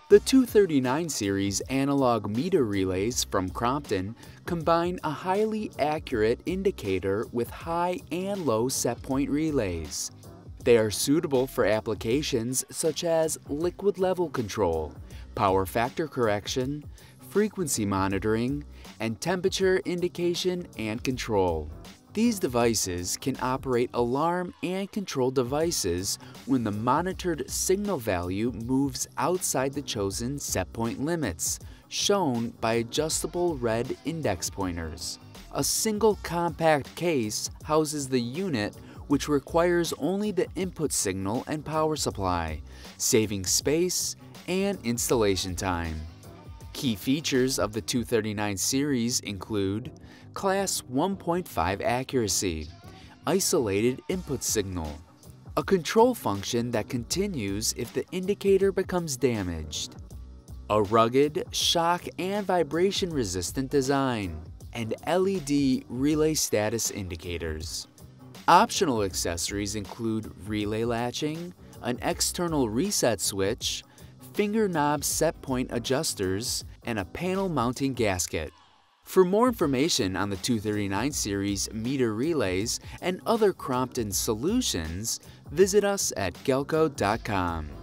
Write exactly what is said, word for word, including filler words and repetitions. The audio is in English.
The two thirty-nine series analog meter relays from Crompton combine a highly accurate indicator with high and low set point relays. They are suitable for applications such as liquid level control, power factor correction, frequency monitoring, and temperature indication and control. These devices can operate alarm and control devices when the monitored signal value moves outside the chosen set point limits, shown by adjustable red index pointers. A single compact case houses the unit, which requires only the input signal and power supply, saving space and installation time. Key features of the two thirty-nine series include Class one point five accuracy, isolated input signal, a control function that continues if the indicator becomes damaged, a rugged, shock and vibration resistant design, and L E D relay status indicators. Optional accessories include relay latching, an external reset switch, finger knob set point adjusters, and a panel mounting gasket. For more information on the two thirty-nine series meter relays and other Crompton solutions, visit us at galco dot com.